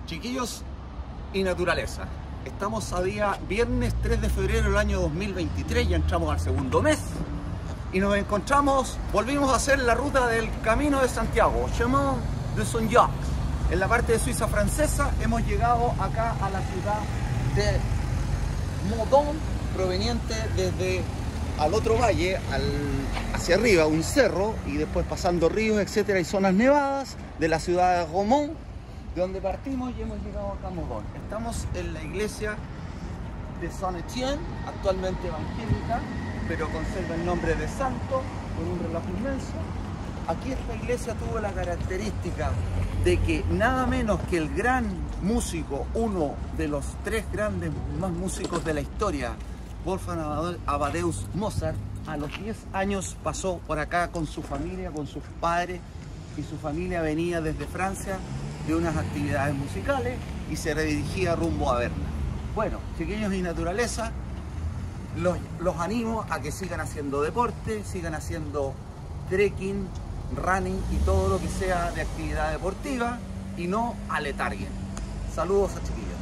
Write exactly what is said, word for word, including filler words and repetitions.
Chiquillos y naturaleza, estamos a día viernes tres de febrero del año dos mil veintitrés, ya entramos al segundo mes y nos encontramos, volvimos a hacer la ruta del Camino de Santiago, Chemin de Saint-Jacques, en la parte de Suiza francesa. Hemos llegado acá a la ciudad de Meudon, proveniente desde al otro valle, al, hacia arriba, un cerro, y después pasando ríos, etcétera, y zonas nevadas de la ciudad de Romont, de donde partimos, y hemos llegado acá a Meudon. Estamos en la iglesia de Saint-Etienne, actualmente evangélica, pero conserva el nombre de santo, con un reloj inmenso. Aquí esta iglesia tuvo la característica de que nada menos que el gran músico, uno de los tres grandes más músicos de la historia, Wolfgang Amadeus Mozart, a los diez años pasó por acá con su familia, con sus padres, y su familia venía desde Francia de unas actividades musicales y se redirigía rumbo a Berna. Bueno, chiquillos y naturaleza, los, los animo a que sigan haciendo deporte, sigan haciendo trekking, running y todo lo que sea de actividad deportiva, y no aletarguen. Saludos a chiquillos.